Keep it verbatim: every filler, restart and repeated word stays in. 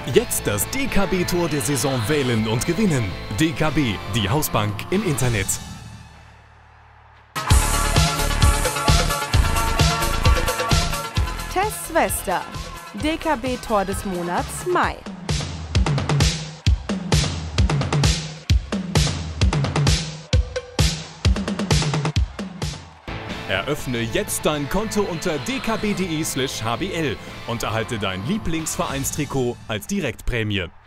Jetzt das D K B-Tor der Saison wählen und gewinnen. D K B, die Hausbank im Internet. Tess Wester, D K B-Tor des Monats Mai. Eröffne jetzt dein Konto unter d k b punkt de slash h b l und erhalte dein Lieblingsvereinstrikot als Direktprämie.